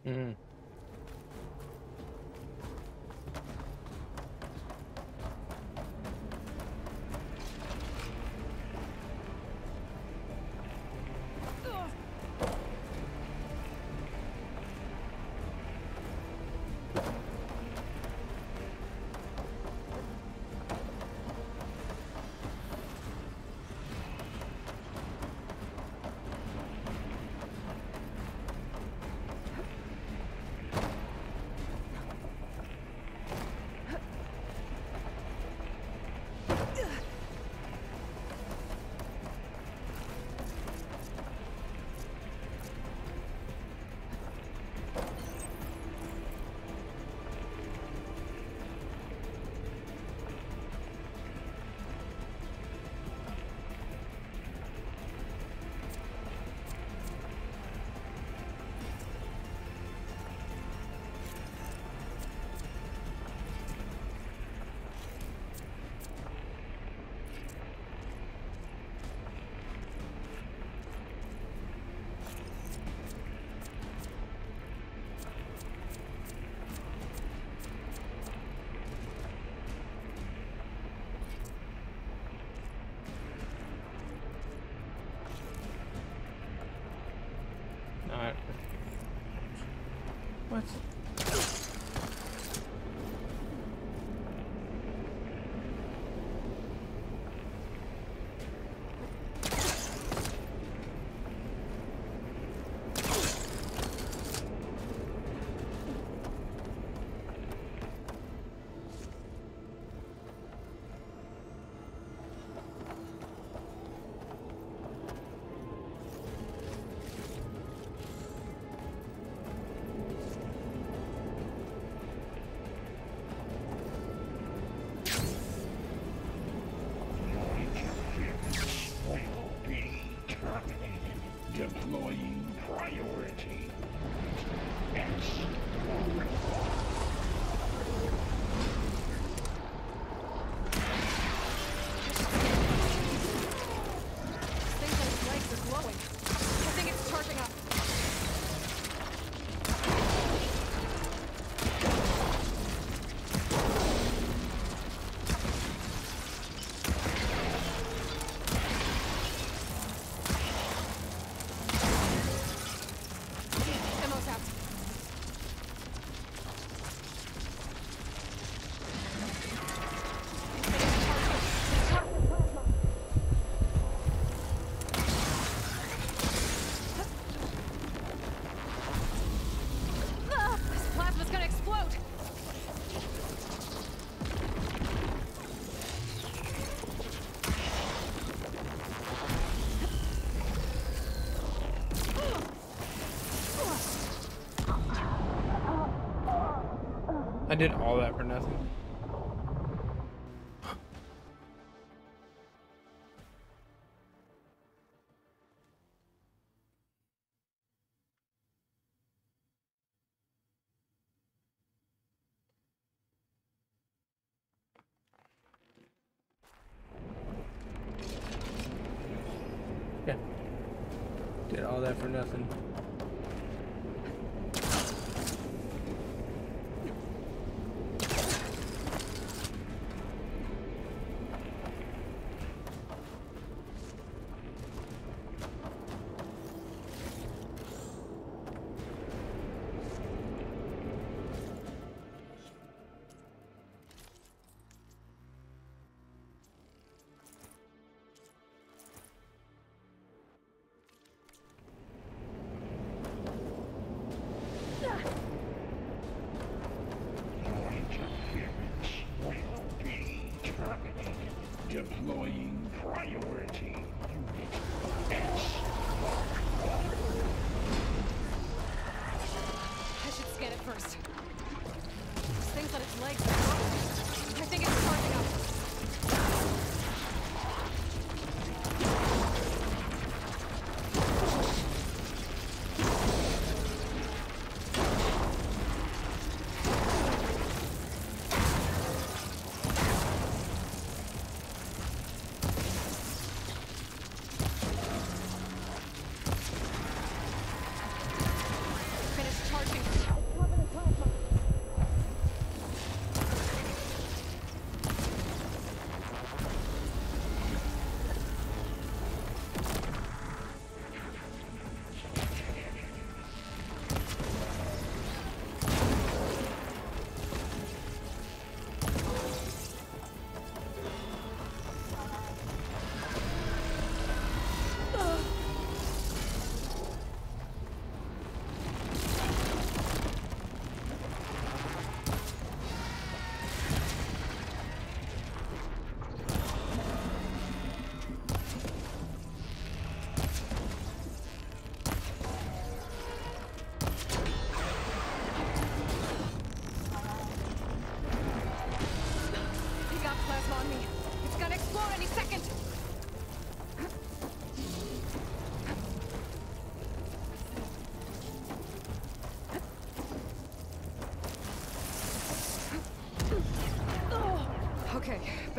Mm. Alright. What? Deploying priority. Things on its legs are glowing. I think it's charging up. Ammo's out. This plasma's gonna explode! I did all that for nothing. Yeah. Did all that for nothing.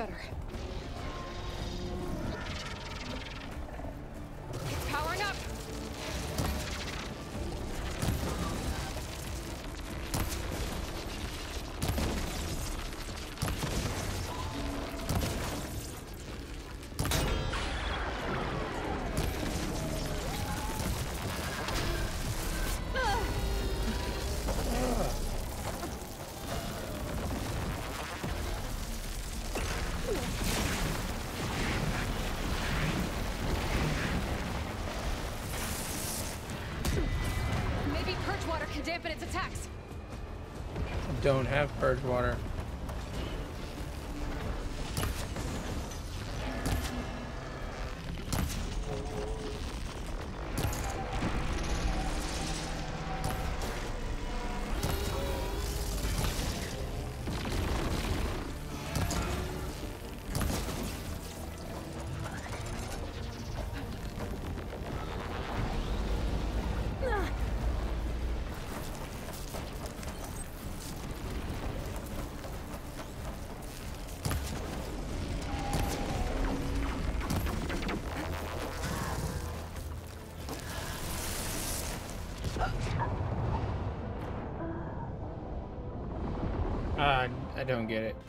better. It's powering up! Maybe purge water can dampen its attacks. Don't have purge water. I don't get it.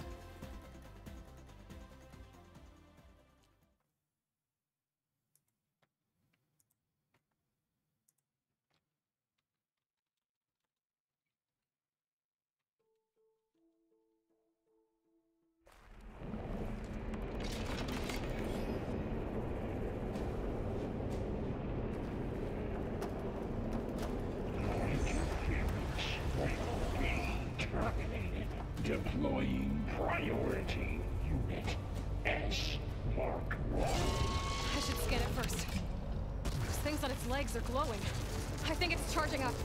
Deploying priority unit S Mark 1. I should scan it first. Those things on its legs are glowing. I think it's charging up.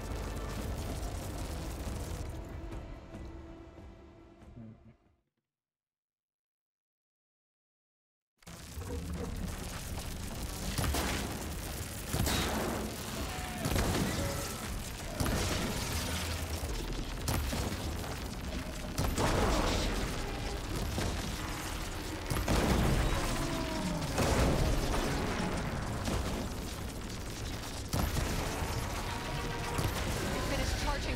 Finished charging.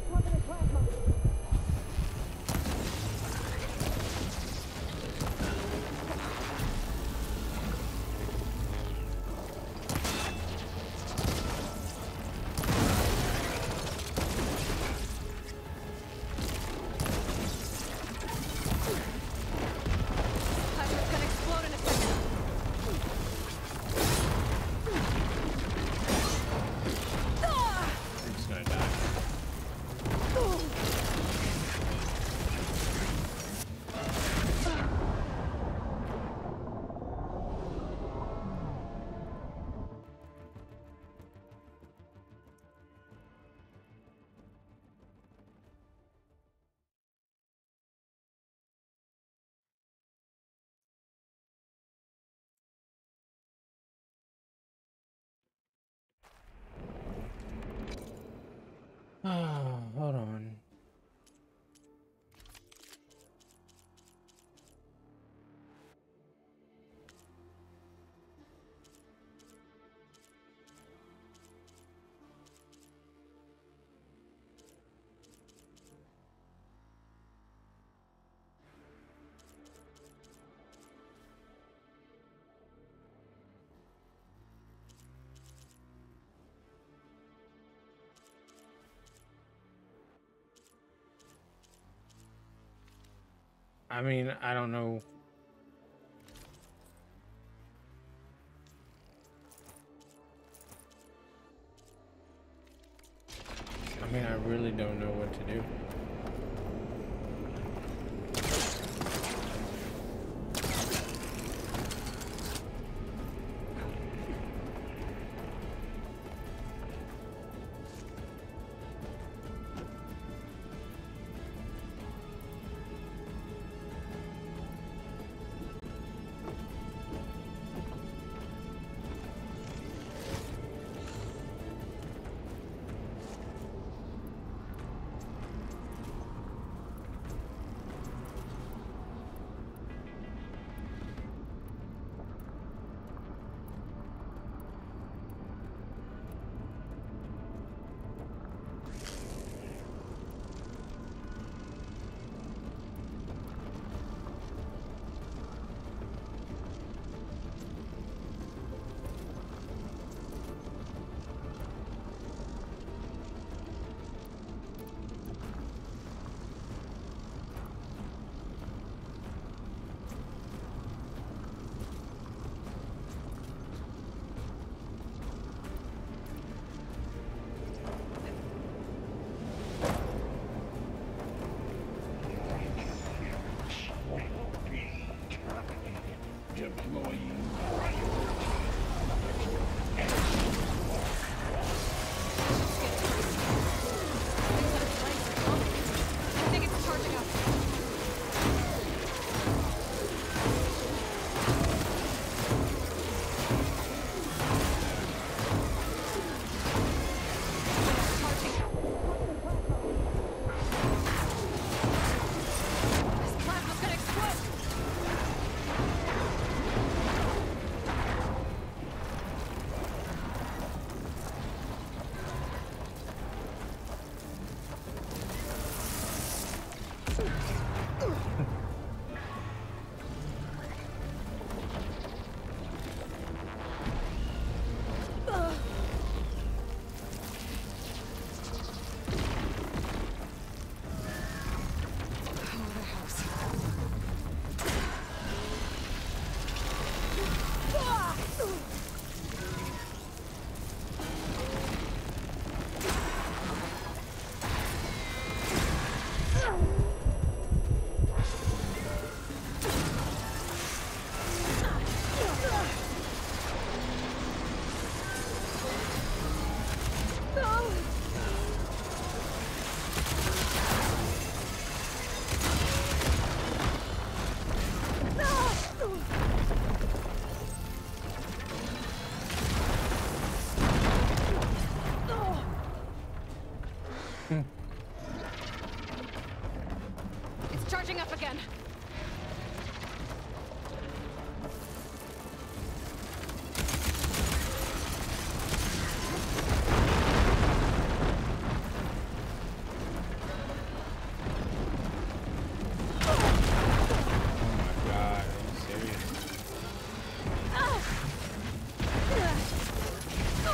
Plasma's gonna explode in a second. It's gonna die. Oh, hold on. I mean, I don't know. I mean, I really don't know what to do.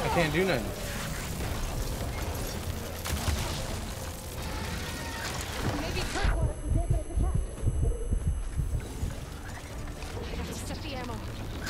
I can't do nothing. Maybe Kirk wanted some definite attack. I have to set the ammo.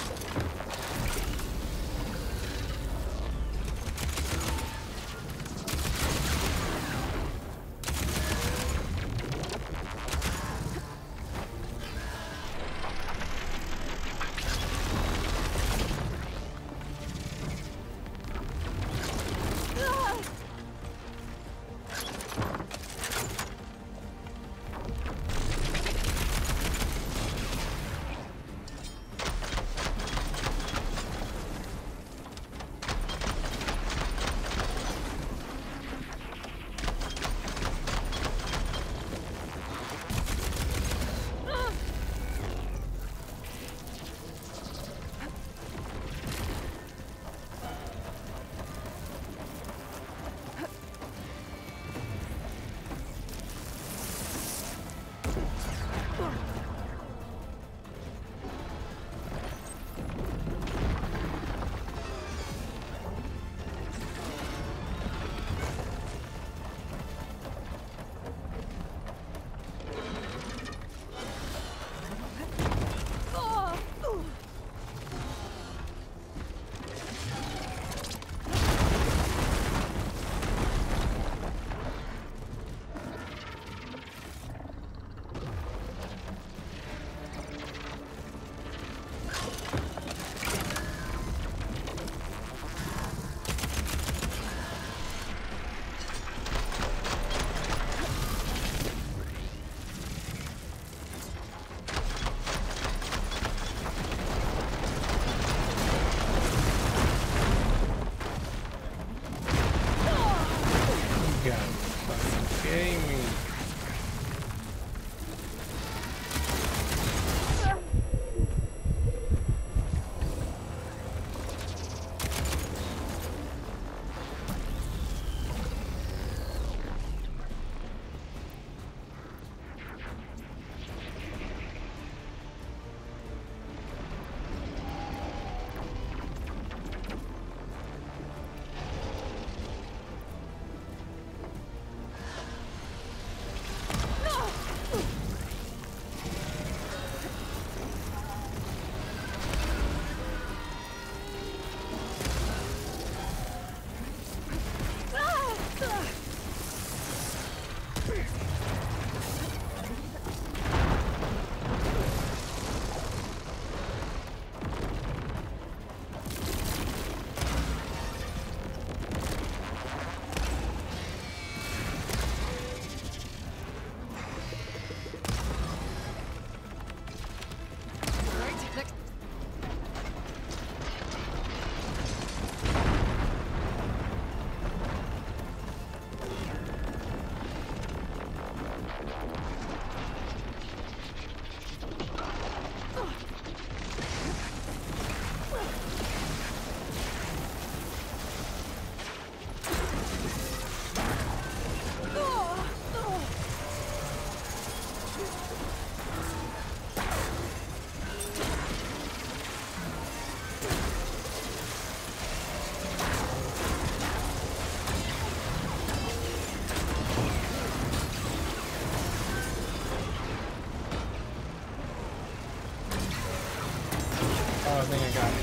I think I got it.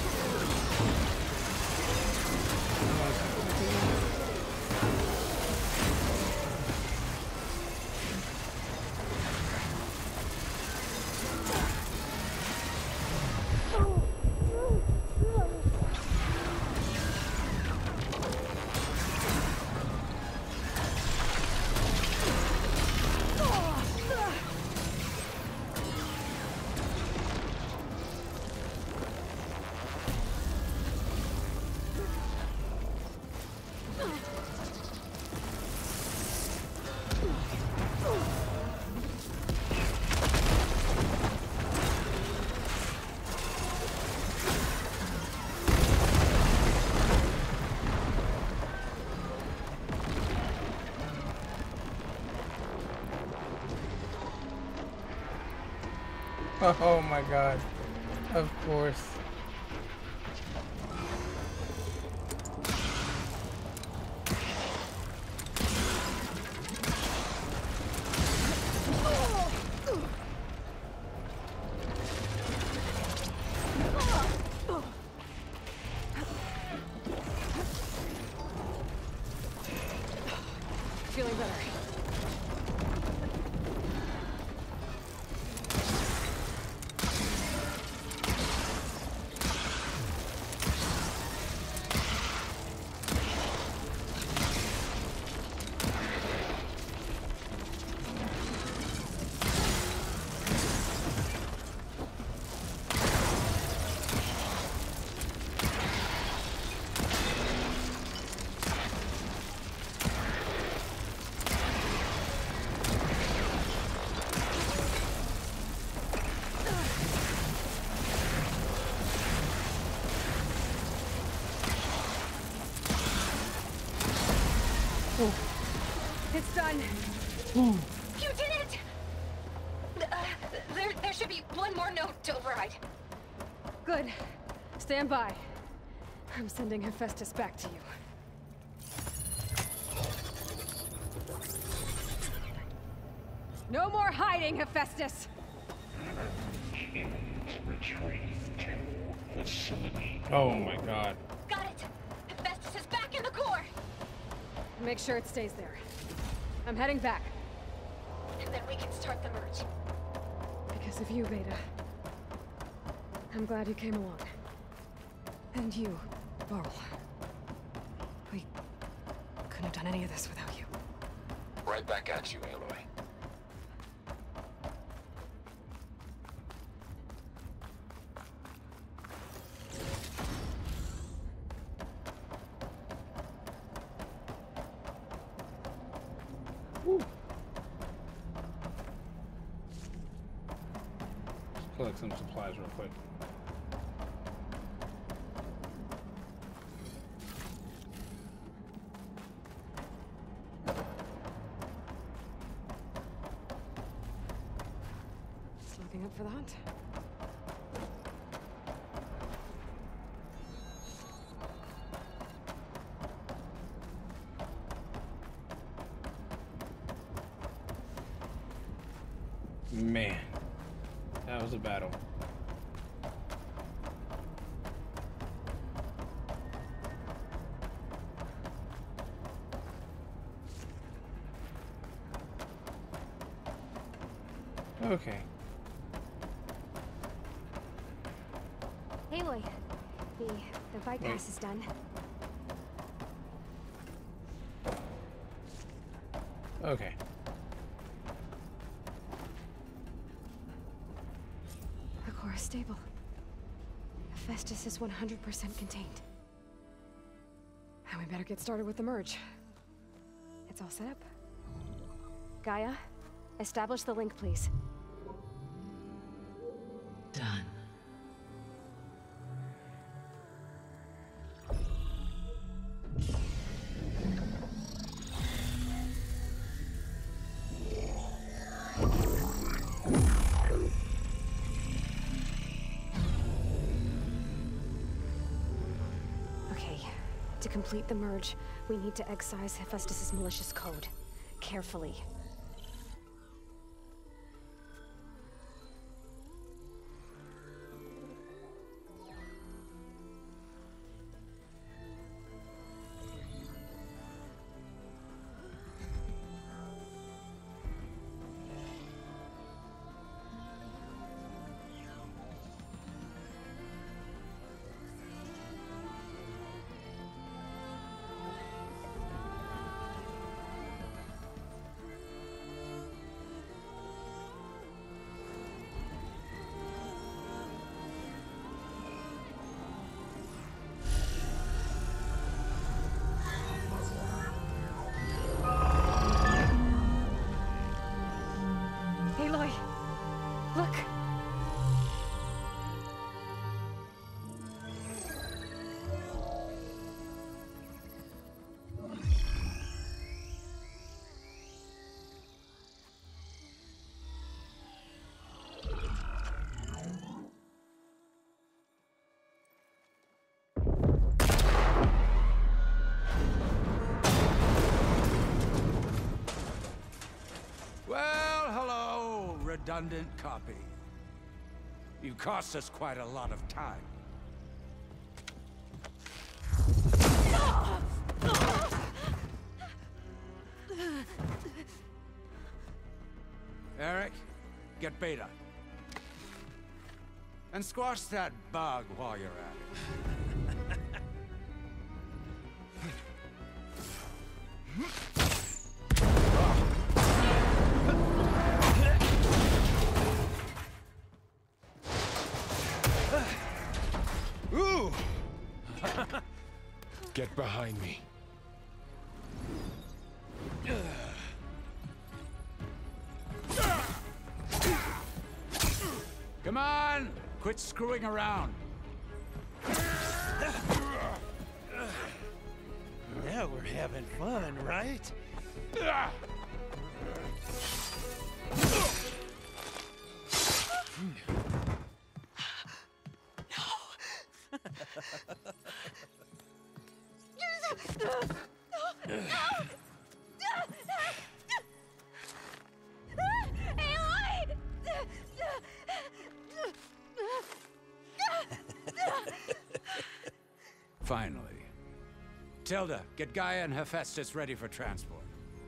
Oh my god. Of course. It's done. You did it! There should be one more note to override. Good. Stand by. I'm sending Hephaestus back to you. No more hiding, Hephaestus! Oh my god. Got it! Hephaestus is back in the core! Make sure it stays there. I'm heading back. And then we can start the merge. Because of you, Beta. I'm glad you came along. And you, Varl. We couldn't have done any of this without you. Right back at you, Aloy. Collect some supplies real quick. Just looking up for the hunt. Man, that was a battle. Okay. Aloy, the bypass is done. Okay. The core is stable. Hephaestus is 100% contained. And we better get started with the merge. It's all set up. Gaia, establish the link, please. Done. Okay, to complete the merge, we need to excise Hephaestus's malicious code. Carefully. Aloy, look. Well, hello, redundant copy. You cost us quite a lot of time. Eric, get Beta. And squash that bug while you're at it. Ooh! Get behind me. Come on! Quit screwing around. Now we're having fun, right? Aloy! Finally. Tilda, get Gaia and Hephaestus ready for transport.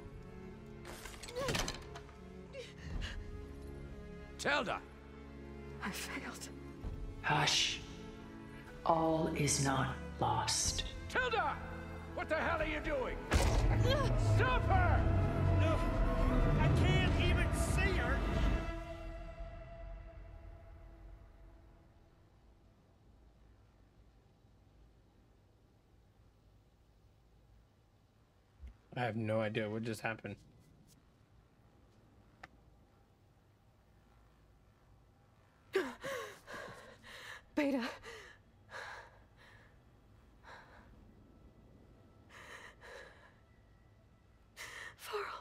Tilda! I failed. Hush. All is not lost. Tilda! What the hell are you doing? Stop her! No, I can't even see her. I have no idea what just happened. Beta. Varl.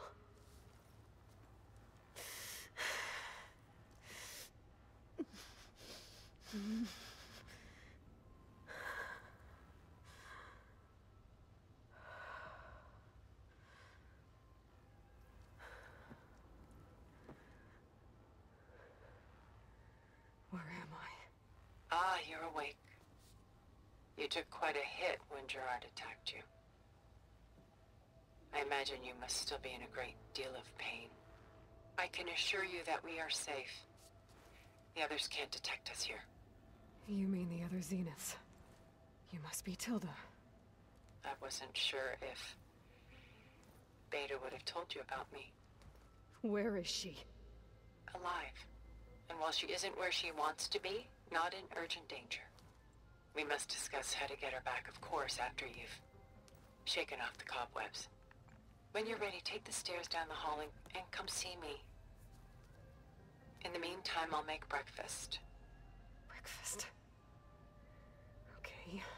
Where am I? Ah, you're awake. You took quite a hit when Gerard attacked you. I imagine you must still be in a great deal of pain. I can assure you that we are safe. The others can't detect us here. You mean the other Zeniths? You must be Tilda. I wasn't sure if Beta would have told you about me. Where is she? Alive. And while she isn't where she wants to be, not in urgent danger. We must discuss how to get her back, of course, after you've shaken off the cobwebs. When you're ready, take the stairs down the hall and come see me. In the meantime, I'll make breakfast. Breakfast. Okay.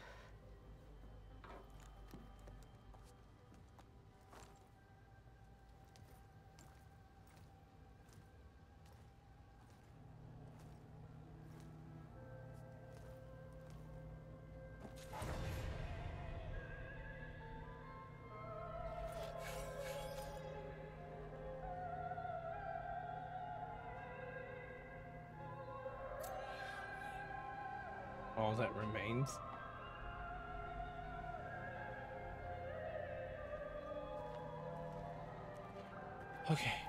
All that remains. Okay.